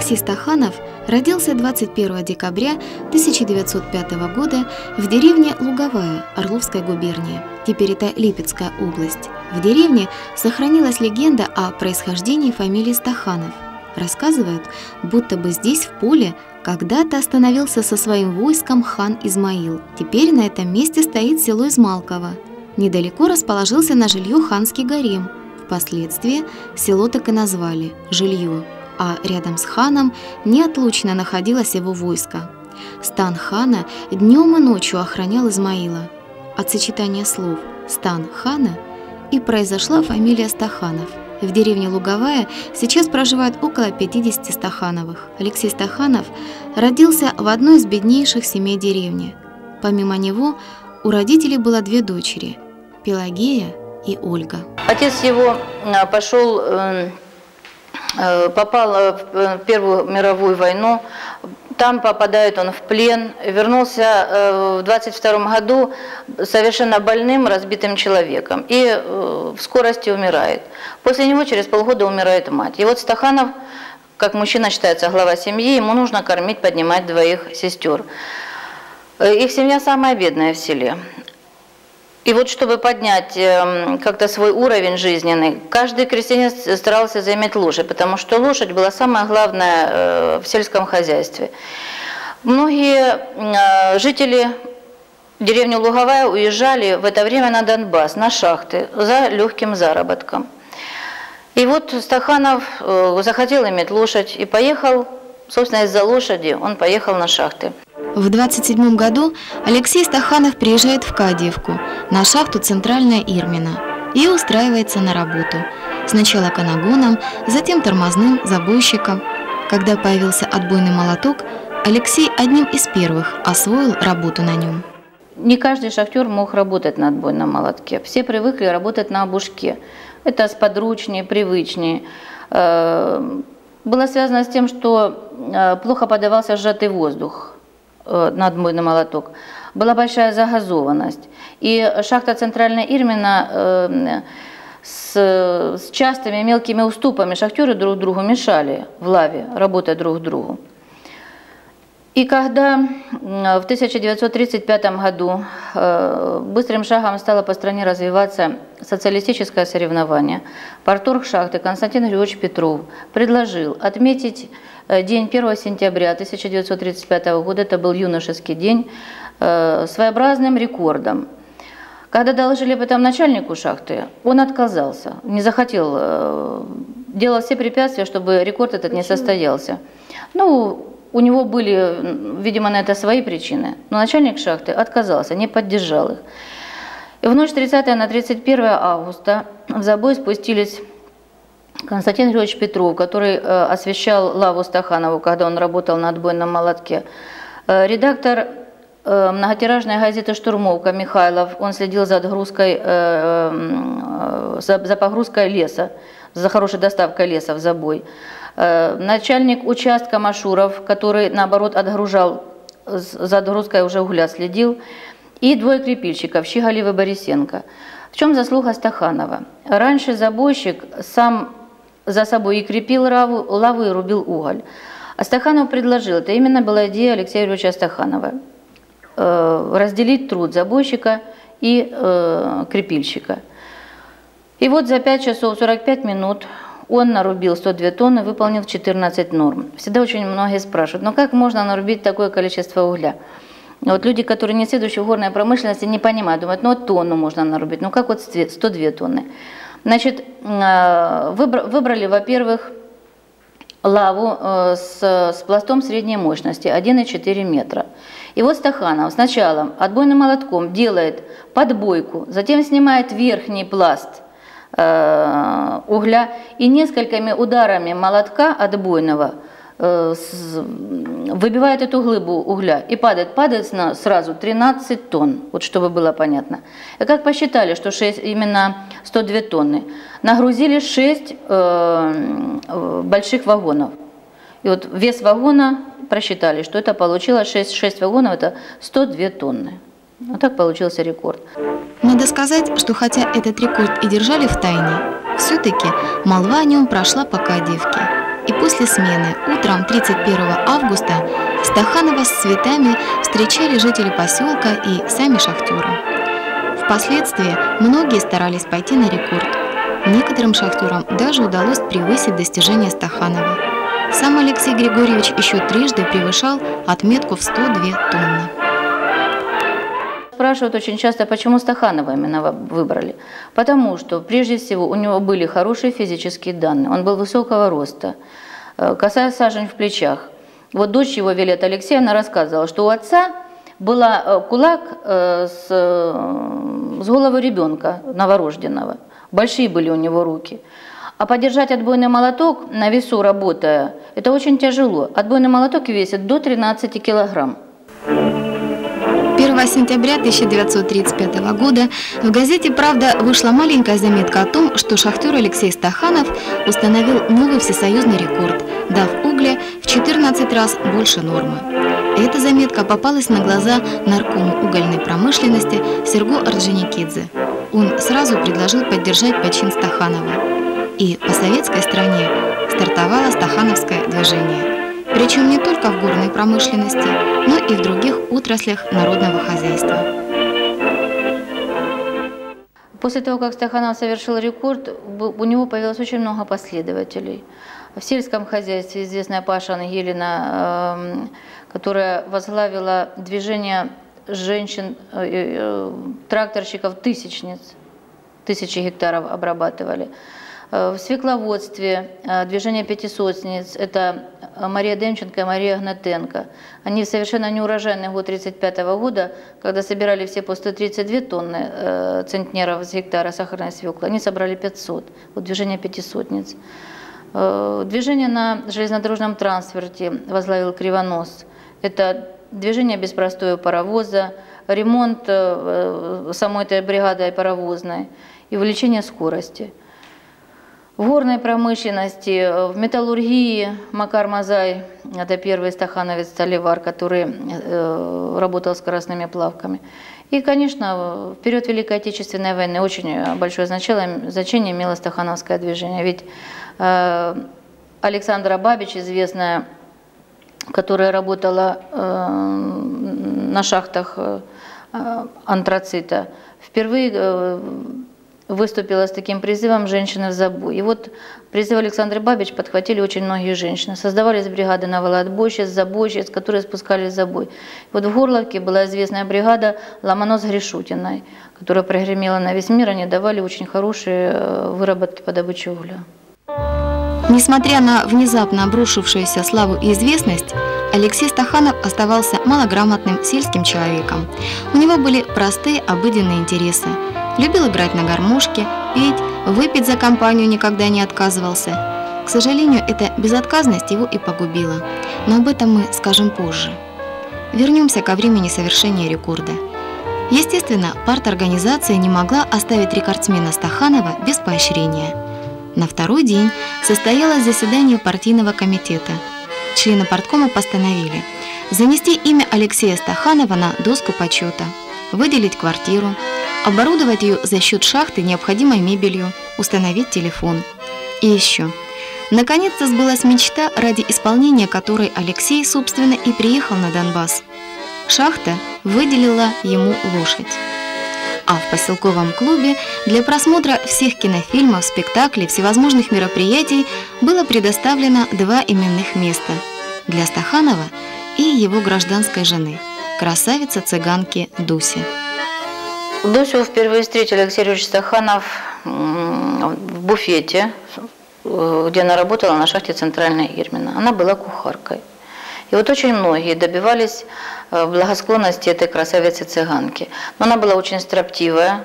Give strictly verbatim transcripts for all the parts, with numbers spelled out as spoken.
Алексей Стаханов родился двадцать первого декабря тысяча девятьсот пятого года в деревне Луговая Орловской губернии, теперь это Липецкая область. В деревне сохранилась легенда о происхождении фамилии Стаханов. Рассказывают, будто бы здесь, в поле, когда-то остановился со своим войском хан Измаил. Теперь на этом месте стоит село Измалково. Недалеко расположился на жилье ханский гарем. Впоследствии село так и назвали – Жилье, а рядом с ханом неотлучно находилось его войско. Стан хана днем и ночью охранял Измаила. От сочетания слов «стан хана» и произошла фамилия Стаханов. В деревне Луговая сейчас проживает около пятидесяти Стахановых. Алексей Стаханов родился в одной из беднейших семей деревни. Помимо него у родителей было две дочери – Пелагея и Ольга. Отец его пошел, попал в Первую мировую войну, там попадает он в плен, вернулся в двадцать втором году совершенно больным, разбитым человеком и в скорости умирает. После него через полгода умирает мать. И вот Стаханов, как мужчина считается глава семьи, ему нужно кормить, поднимать двоих сестер. Их семья самая бедная в селе. И вот чтобы поднять как-то свой уровень жизненный, каждый крестьянин старался заиметь лошадь, потому что лошадь была самое главное в сельском хозяйстве. Многие жители деревни Луговая уезжали в это время на Донбасс, на шахты, за легким заработком. И вот Стаханов захотел иметь лошадь и поехал, собственно, из-за лошади он поехал на шахты. В двадцать седьмом году Алексей Стаханов приезжает в Кадиевку, на шахту «Центральная Ирмина» и устраивается на работу. Сначала канагоном, затем тормозным, забойщиком. Когда появился отбойный молоток, Алексей одним из первых освоил работу на нем. Не каждый шахтер мог работать на отбойном молотке. Все привыкли работать на обушке. Это сподручнее, привычнее. Было связано с тем, что плохо подавался сжатый воздух на отбойный молоток. Была большая загазованность. И шахта «Центральная Ирмина» с, с частыми мелкими уступами шахтеры друг другу мешали в лаве, работая друг к другу. И когда в тысяча девятьсот тридцать пятом году быстрым шагом стало по стране развиваться социалистическое соревнование, парторг шахты Константин Григорьевич Петров предложил отметить день первого сентября тысяча девятьсот тридцать пятого года, это был юношеский день, своеобразным рекордом. Когда доложили об этом начальнику шахты, он отказался, не захотел, делал все препятствия, чтобы рекорд этот не состоялся. Ну, у него были, видимо, на это свои причины, но начальник шахты отказался, не поддержал их. И в ночь тридцатого на тридцать первое августа в забой спустились Константин Григорьевич Петров, который э, освещал лаву Стаханову, когда он работал на отбойном молотке, э, редактор э, многотиражной газеты «Штурмовка» Михайлов, он следил за отгрузкой, э, э, за, за погрузкой леса, за хорошей доставкой леса в забой. Начальник участка Машуров, который, наоборот, отгружал, за отгрузкой уже угля следил, и двое крепильщиков, Щигалев и Борисенко. В чем заслуга Стаханова? Раньше забойщик сам за собой и крепил лаву, лаву и рубил уголь. А Стаханов предложил, это именно была идея Алексея Юрьевича Стаханова, разделить труд забойщика и крепильщика. И вот за пять часов сорок пять минут он нарубил сто две тонны, выполнил четырнадцать норм. Всегда очень многие спрашивают, ну как можно нарубить такое количество угля? Вот люди, которые не следующие в горной промышленности, не понимают, думают, ну вот тонну можно нарубить, ну как вот сто две тонны? Значит, выбрали, во-первых, лаву с, с пластом средней мощности, один и четыре метра. И вот Стаханов сначала отбойным молотком делает подбойку, затем снимает верхний пласт угля и несколькими ударами молотка отбойного выбивает эту глыбу угля и падает, падает на сразу тринадцать тонн, вот чтобы было понятно. И как посчитали, что шесть, именно сто две тонны, нагрузили шесть э, больших вагонов. И вот вес вагона просчитали, что это получилось шесть, шесть вагонов, это сто две тонны. Вот так получился рекорд. Надо сказать, что хотя этот рекорд и держали в тайне, все-таки молва о нем прошла по Кадиевке. И после смены утром тридцать первого августа Стаханова с цветами встречали жители поселка и сами шахтеры. Впоследствии многие старались пойти на рекорд. Некоторым шахтерам даже удалось превысить достижения Стаханова. Сам Алексей Григорьевич еще трижды превышал отметку в сто две тонны. Спрашивают очень часто, почему Стаханова именно выбрали. Потому что, прежде всего, у него были хорошие физические данные. Он был высокого роста, косая сажень в плечах. Вот дочь его, Виолетта Алексеевна, рассказывала, что у отца была кулак с, с головой ребенка новорожденного. Большие были у него руки. А подержать отбойный молоток на весу работая, это очень тяжело. Отбойный молоток весит до тринадцати килограмм. первого сентября тысяча девятьсот тридцать пятого года в газете «Правда» вышла маленькая заметка о том, что шахтер Алексей Стаханов установил новый всесоюзный рекорд, дав угля в четырнадцать раз больше нормы. Эта заметка попалась на глаза наркому угольной промышленности Серго Орджоникидзе. Он сразу предложил поддержать почин Стаханова. И по советской стране стартовало стахановское движение. Причем не только в горной промышленности, но и в других отраслях народного хозяйства. После того, как Стаханов совершил рекорд, у него появилось очень много последователей. В сельском хозяйстве известная Паша Ангелина, которая возглавила движение женщин, тракторщиков, тысячниц, тысячи гектаров обрабатывали. В свекловодстве движение пятисотниц, это Мария Демченко и Мария Гнатенко. Они в совершенно неурожайный год тридцать пятого года, когда собирали все по сто тридцать две тонны центнеров с гектара сахарной свеклы, они собрали пятьсот. Вот движение пятисотниц. Движение на железнодорожном транспорте возглавил Кривонос. Это движение без простоя паровоза, ремонт самой этой бригады паровозной и увеличение скорости. В горной промышленности, в металлургии Макар Мазай, это первый стахановец-сталевар, который э, работал с скоростными плавками. И, конечно, в период Великой Отечественной войны очень большое значение, значение имело стахановское движение. Ведь э, Александра Бабич, известная, которая работала э, на шахтах э, антрацита, впервые э, выступила с таким призывом «Женщины в забой». И вот призыв Александры Бабич подхватили очень многие женщины. Создавались бригады новоотбойщиц, забойщиц, которые спускались в забой. Вот в Горловке была известная бригада Ломонос Гришутиной, которая прогремела на весь мир. Они давали очень хорошие выработки по добыче угля. Несмотря на внезапно обрушившуюся славу и известность, Алексей Стаханов оставался малограмотным сельским человеком. У него были простые обыденные интересы. Любил играть на гармошке, петь, выпить за компанию никогда не отказывался. К сожалению, эта безотказность его и погубила, но об этом мы скажем позже. Вернемся ко времени совершения рекорда. Естественно, парторганизация не могла оставить рекордсмена Стаханова без поощрения. На второй день состоялось заседание партийного комитета. Члены парткома постановили занести имя Алексея Стаханова на доску почета, выделить квартиру, оборудовать ее за счет шахты необходимой мебелью, установить телефон. И еще. Наконец-то сбылась мечта, ради исполнения которой Алексей, собственно, и приехал на Донбасс. Шахта выделила ему лошадь. А в поселковом клубе для просмотра всех кинофильмов, спектаклей, всевозможных мероприятий было предоставлено два именных места для Стаханова и его гражданской жены, красавицы-цыганки Дуси. Дусю впервые встретил Алексей Юрьевич Стаханов в буфете, где она работала на шахте Центральной Ирмина. Она была кухаркой. И вот очень многие добивались благосклонности этой красавицы-цыганки. Но она была очень строптивая,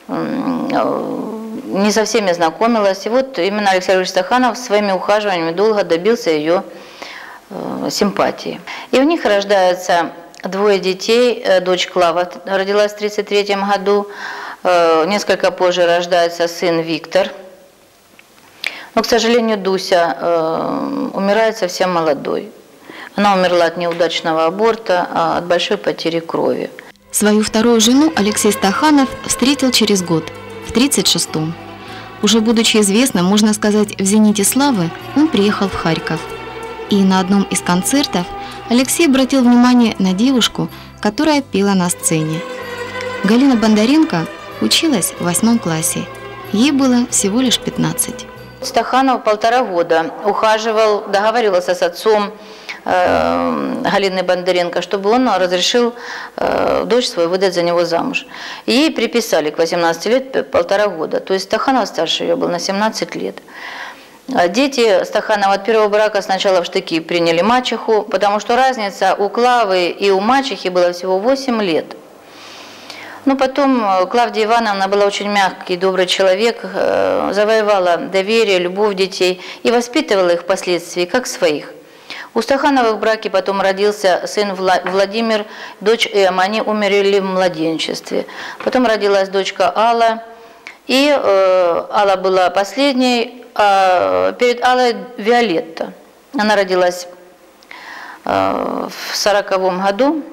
не со всеми знакомилась. И вот именно Алексей Юрьевич Стаханов своими ухаживаниями долго добился ее симпатии. И у них рождаются двое детей. Дочь Клава родилась в тысяча девятьсот тридцать третьем году, несколько позже рождается сын Виктор. Но, к сожалению, Дуся умирает совсем молодой. Она умерла от неудачного аборта, а от большой потери крови. Свою вторую жену Алексей Стаханов встретил через год, в тридцать шестом. Уже будучи известным, можно сказать, в зените славы, он приехал в Харьков. И на одном из концертов Алексей обратил внимание на девушку, которая пела на сцене. Галина Бондаренко училась в восьмом классе. Ей было всего лишь пятнадцать. Стаханов полтора года ухаживал, договаривался с отцом э, Галины Бондаренко, чтобы он разрешил э, дочь свою выдать за него замуж. И ей приписали к восемнадцати лет полтора года. То есть Стаханов старше ее был на семнадцать лет. Дети Стаханова от первого брака сначала в штыки приняли мачеху, потому что разница у Клавы и у мачехи была всего восемь лет. Но потом Клавдия Ивановна была очень мягкий, добрый человек, завоевала доверие, любовь детей и воспитывала их впоследствии как своих. У Стахановых в браке потом родился сын Владимир, дочь Эмма, они умерли в младенчестве. Потом родилась дочка Алла, и э, Алла была последней, а перед Аллой Виолетта. Она родилась э, в сороковом году.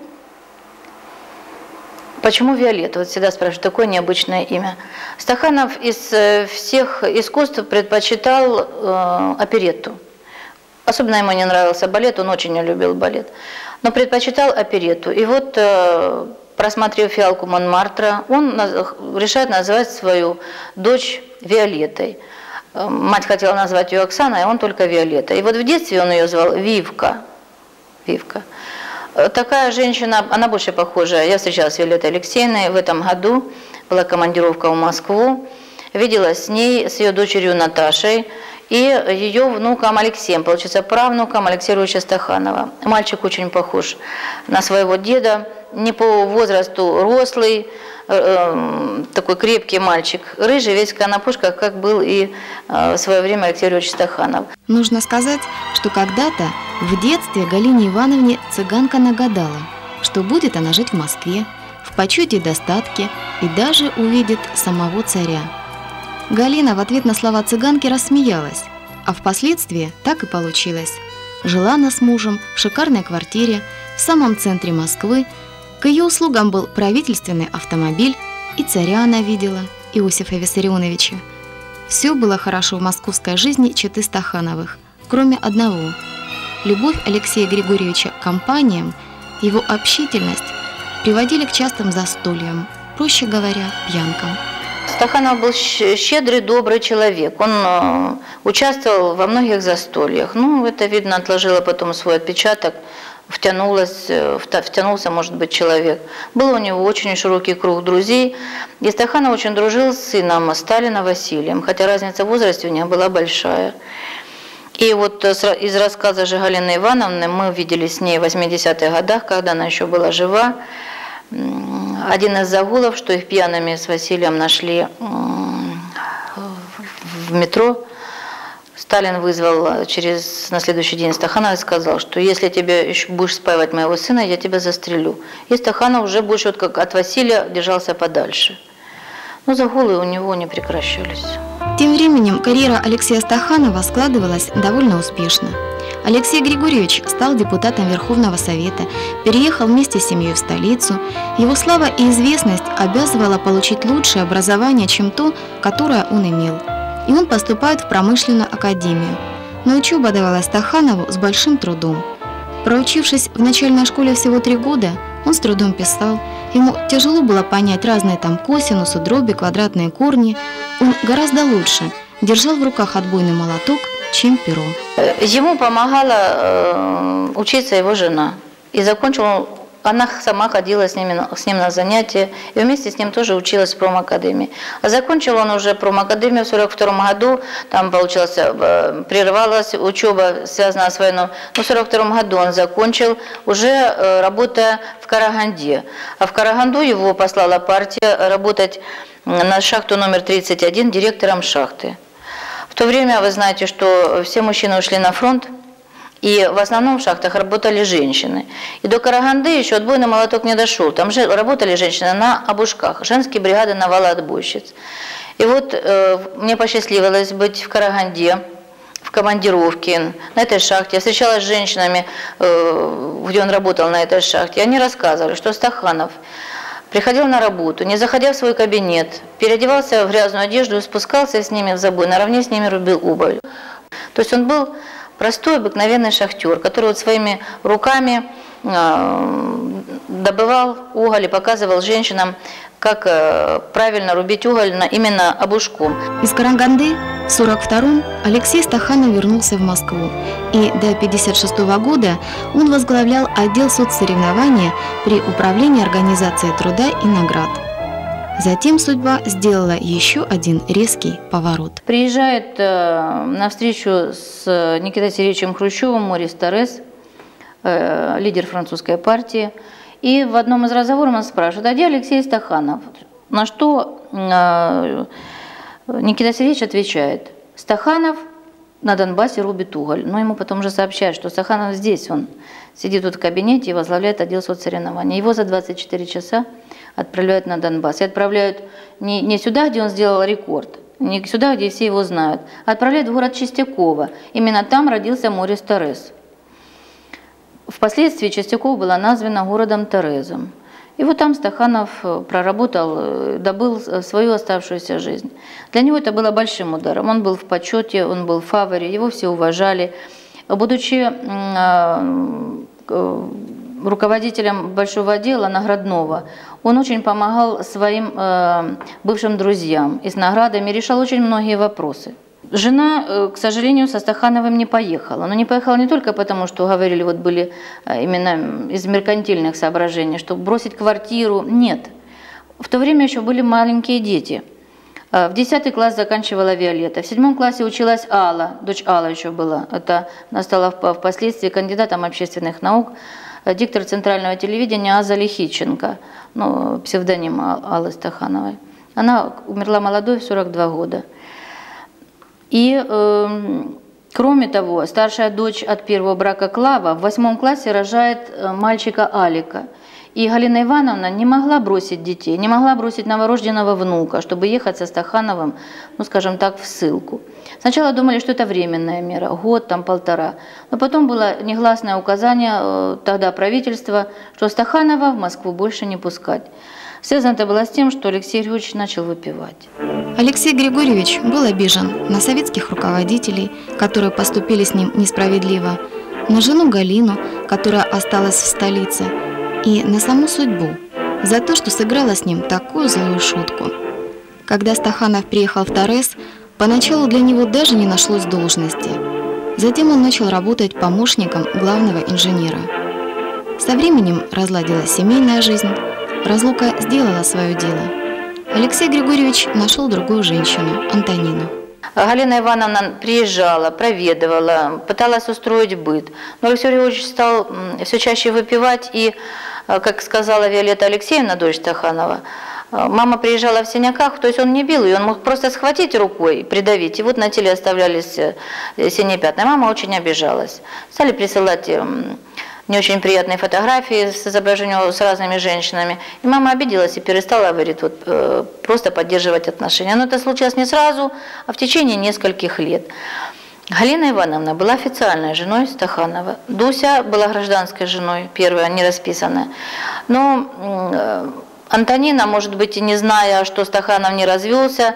Почему Виолетта? Вот всегда спрашивают, такое необычное имя. Стаханов из всех искусств предпочитал э, оперетту. Особенно ему не нравился балет, он очень не любил балет. Но предпочитал оперетту. И вот, э, просмотрев фиалку Монмартра, он наз... решает назвать свою дочь Виолеттой. Мать хотела назвать ее Оксаной, а он только Виолетта. И вот в детстве он ее звал Вивка. Вивка. Такая женщина, она больше похожа. Я встречалась с Виолеттой Алексеевной в этом году, была командировка в Москву, виделась с ней, с ее дочерью Наташей и ее внуком Алексеем, получается, правнуком Алексея Ильича Стаханова. Мальчик очень похож на своего деда, не по возрасту рослый, э, такой крепкий мальчик, рыжий, весь в конопушках, как был и э, в свое время Алексей Ильич Стаханов. Нужно сказать, что когда-то в детстве Галине Ивановне цыганка нагадала, что будет она жить в Москве, в почете и достатке, и даже увидит самого царя. Галина в ответ на слова цыганки рассмеялась, а впоследствии так и получилось. Жила она с мужем в шикарной квартире в самом центре Москвы, к ее услугам был правительственный автомобиль, и царя она видела, Иосифа Виссарионовича. Все было хорошо в московской жизни четы Стахановых, кроме одного. Любовь Алексея Григорьевича к компаниям, его общительность приводили к частым застольям, проще говоря, пьянкам. Стаханов был щедрый, добрый человек. Он э, участвовал во многих застольях. Ну, это, видно, отложило потом свой отпечаток, втянулось, втянулся, может быть, человек. Был у него очень широкий круг друзей. И Стаханов очень дружил с сыном Сталина Василием, хотя разница в возрасте у них была большая. И вот из рассказа же Галины Ивановны, мы видели с ней в восьмидесятых годах, когда она еще была жива, один из загулов, что их пьяными с Василием нашли в метро. Сталин вызвал через, на следующий день Стаханова и сказал, что если тебе еще будешь спаивать моего сына, я тебя застрелю. И Стаханов уже больше вот как от Василия держался подальше. Но загулы у него не прекращались. Тем временем карьера Алексея Стаханова складывалась довольно успешно. Алексей Григорьевич стал депутатом Верховного Совета, переехал вместе с семьей в столицу. Его слава и известность обязывала получить лучшее образование, чем то, которое он имел. И он поступает в промышленную академию. Но учеба давалась Стаханову с большим трудом. Проучившись в начальной школе всего три года, он с трудом писал. Ему тяжело было понять разные там косинусы, дроби, квадратные корни. Он гораздо лучше держал в руках отбойный молоток, чем перо. Ему помогала э, учиться его жена. И закончил, она сама ходила с ним, с ним на занятия, и вместе с ним тоже училась в промакадемии. А закончил он уже промакадемию в сорок втором году, там, получилось, э, прервалась учеба, связанная с войной. Но в сорок втором году он закончил, уже э, работая в Караганде. А в Караганду его послала партия работать на шахту номер тридцать один директором шахты. В то время вы знаете, что все мужчины ушли на фронт, и в основном в шахтах работали женщины. И до Караганды еще отбойный молоток не дошел. Там же работали женщины на обушках, женские бригады навала отбойщиц. И вот э, мне посчастливилось быть в Караганде, в командировке на этой шахте. Я встречалась с женщинами, э, где он работал на этой шахте. И они рассказывали, что Стаханов приходил на работу, не заходя в свой кабинет, переодевался в грязную одежду и спускался с ними в забой, наравне с ними рубил уголь. То есть он был простой, обыкновенный шахтер, который вот своими руками добывал уголь и показывал женщинам, как правильно рубить уголь именно обушком. Из Караганды в сорок втором Алексей Стаханов вернулся в Москву, и до пятьдесят шестого года он возглавлял отдел соцсоревнования при Управлении организации труда и наград. Затем судьба сделала еще один резкий поворот. Приезжает э, на встречу с Никитой Сергеевичем Хрущевым Морис Торрес, э, лидер французской партии, и в одном из разговоров он спрашивает: а где Алексей Стаханов? На что э, Никита Сергеевич отвечает: Стаханов на Донбассе рубит уголь. Но ему потом уже сообщают, что Стаханов здесь, он сидит тут в кабинете и возглавляет отдел соцсоревнований. Его за двадцать четыре часа отправляют на Донбасс. И отправляют не, не сюда, где он сделал рекорд, не сюда, где все его знают, а отправляют в город Чистяково. Именно там родился Морис Торрес. Впоследствии Чистяково было названо городом Торресом. И вот там Стаханов проработал, добыл свою оставшуюся жизнь. Для него это было большим ударом. Он был в почете, он был в фаворе, его все уважали. Будучи руководителем большого отдела наградного, он очень помогал своим э, бывшим друзьям и с наградами решал очень многие вопросы. Жена, э, к сожалению, со Стахановым не поехала. Но не поехала не только потому, что говорили, вот были э, именно из меркантильных соображений, чтобы бросить квартиру. Нет. В то время еще были маленькие дети. В десятый класс заканчивала Виолетта. В седьмом классе училась Алла, дочь Алла еще была. Это она стала впоследствии кандидатом общественных наук, диктор центрального телевидения Аза Лихиченко, ну, псевдоним Аллы Стахановой. Она умерла молодой, в сорок два года. И, э, кроме того, старшая дочь от первого брака Клава в восьмом классе рожает мальчика Алика. И Галина Ивановна не могла бросить детей, не могла бросить новорожденного внука, чтобы ехать со Стахановым, ну, скажем так, в ссылку. Сначала думали, что это временная мера, год, там полтора. Но потом было негласное указание тогда правительства, что Стаханова в Москву больше не пускать. Связано это было с тем, что Алексей Григорьевич начал выпивать. Алексей Григорьевич был обижен на советских руководителей, которые поступили с ним несправедливо, на жену Галину, которая осталась в столице, и на саму судьбу за то, что сыграла с ним такую злую шутку. Когда Стаханов приехал в Торрес, поначалу для него даже не нашлось должности. Затем он начал работать помощником главного инженера. Со временем разладилась семейная жизнь, разлука сделала свое дело. Алексей Григорьевич нашел другую женщину, Антонину. Галина Ивановна приезжала, проведывала, пыталась устроить быт. Но Алексей Григорьевич стал все чаще выпивать, и, как сказала Виолетта Алексеевна, дочь Стаханова, мама приезжала в синяках, то есть он не бил ее, он мог просто схватить рукой, придавить, и вот на теле оставлялись синие пятна. Мама очень обижалась. Стали присылать не очень приятные фотографии с изображением с разными женщинами. И мама обиделась и перестала, говорит, вот, э, просто поддерживать отношения. Но это случилось не сразу, а в течение нескольких лет. Галина Ивановна была официальной женой Стаханова. Дуся была гражданской женой, первая, не расписанная. Но э, Антонина, может быть, и не зная, что Стаханов не развелся,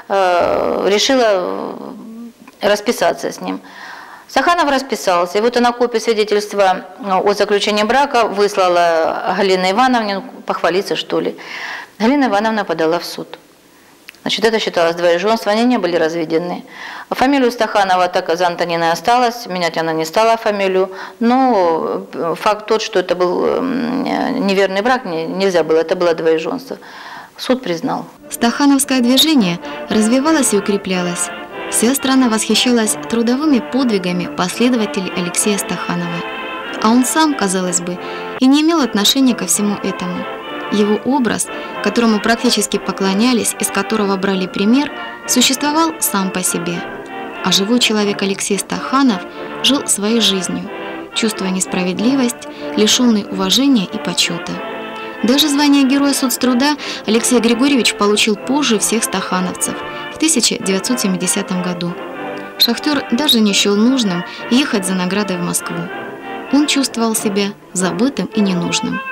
э, решила расписаться с ним. Стаханов расписался, и вот она копию свидетельства о заключении брака выслала Галине Ивановне, похвалиться что ли. Галина Ивановна подала в суд. Значит, это считалось двоеженство, они не были разведены. А фамилию Стаханова так за Антониной осталась, менять она не стала фамилию, но факт тот, что это был неверный брак, нельзя было, это было двоеженство. Суд признал. Стахановское движение развивалось и укреплялось. Вся страна восхищалась трудовыми подвигами последователей Алексея Стаханова. А он сам, казалось бы, и не имел отношения ко всему этому. Его образ, которому практически поклонялись, из которого брали пример, существовал сам по себе. А живой человек Алексей Стаханов жил своей жизнью, чувствуя несправедливость, лишенный уважения и почета. Даже звание Героя соцтруда Алексей Григорьевич получил позже всех стахановцев, в тысяча девятьсот семидесятом году. Шахтер даже не счел нужным ехать за наградой в Москву. Он чувствовал себя забытым и ненужным.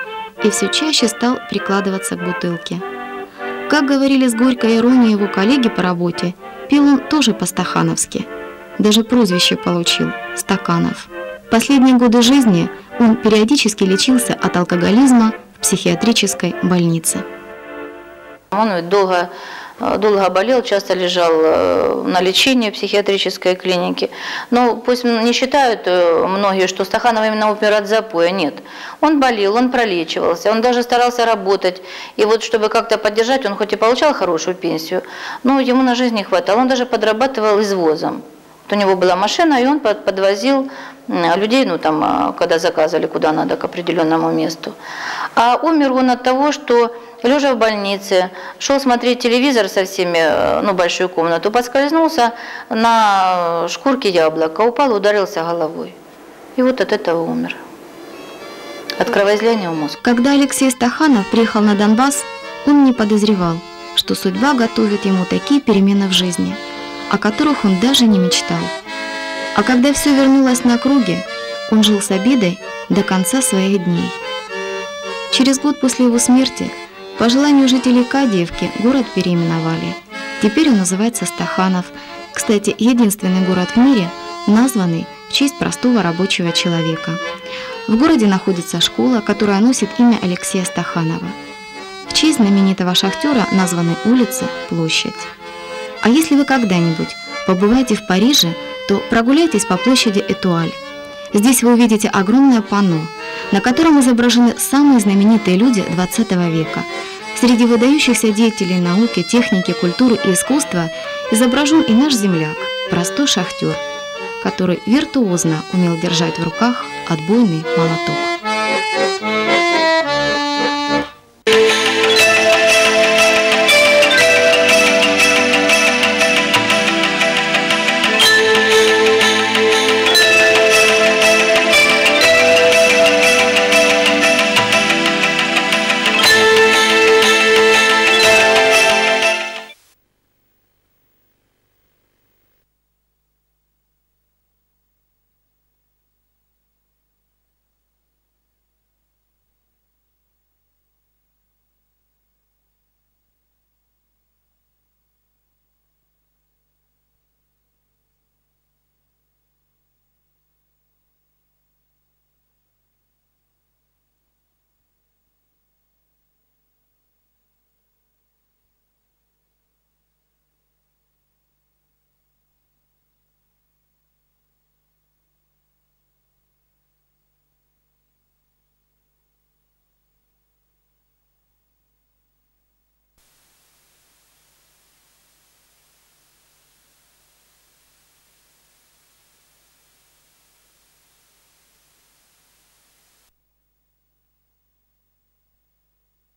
и все чаще стал прикладываться к бутылке. Как говорили с горькой иронией его коллеги по работе, пил он тоже по-стахановски. Даже прозвище получил – Стаканов. В последние годы жизни он периодически лечился от алкоголизма в психиатрической больнице. Он ведь долго, долго болел, часто лежал на лечении в психиатрической клинике. Но пусть не считают многие, что Стаханов именно умер от запоя. Нет. Он болел, он пролечивался, он даже старался работать. И вот чтобы как-то поддержать, он хоть и получал хорошую пенсию, но ему на жизнь не хватало. Он даже подрабатывал извозом. Вот у него была машина, и он подвозил людей, ну там, когда заказывали куда надо, к определенному месту. А умер он от того, что лежа в больнице, шел смотреть телевизор со всеми, ну, большую комнату, поскользнулся на шкурке яблока, упал, ударился головой. И вот от этого умер. От кровоизлияния в мозг. Когда Алексей Стаханов приехал на Донбасс, он не подозревал, что судьба готовит ему такие перемены в жизни, о которых он даже не мечтал. А когда все вернулось на круги, он жил с обидой до конца своих дней. Через год после его смерти, по желанию жителей Кадиевки, город переименовали. Теперь он называется Стаханов. Кстати, единственный город в мире, названный в честь простого рабочего человека. В городе находится школа, которая носит имя Алексея Стаханова. В честь знаменитого шахтера названы улицы, площадь. А если вы когда-нибудь побываете в Париже, то прогуляйтесь по площади Этуаль. Здесь вы увидите огромное панно, на котором изображены самые знаменитые люди двадцатого века. Среди выдающихся деятелей науки, техники, культуры и искусства изображен и наш земляк, простой шахтер, который виртуозно умел держать в руках отбойный молоток.